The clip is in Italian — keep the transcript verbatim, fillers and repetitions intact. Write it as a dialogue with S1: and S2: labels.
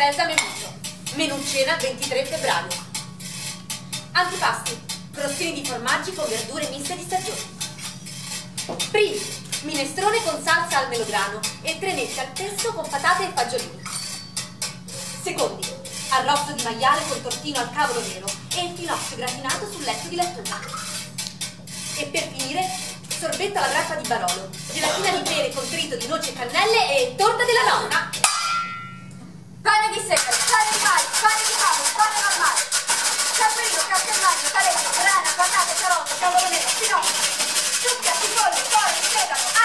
S1: Sesame muso. Menù cena ventitré febbraio. Antipasti. Crostini di formaggi con verdure miste di stagione. Primi. Minestrone con salsa al melograno e trenette al pesto con patate e fagiolini. Secondi. Arrosto di maiale con tortino al cavolo nero e il finocchio gratinato sul letto di lettuga. E per finire, sorbetto alla grappa di Barolo, gelatina di pere con trito di noci e cannelle e torta della nonna.
S2: Pane di segale, pane di mais, pane di cavolo, pane normale. Caprino, castellagno, talente, grana, patate, carote, cavolo nero, finocchio. Zucca, cipolle, cuore, sedano,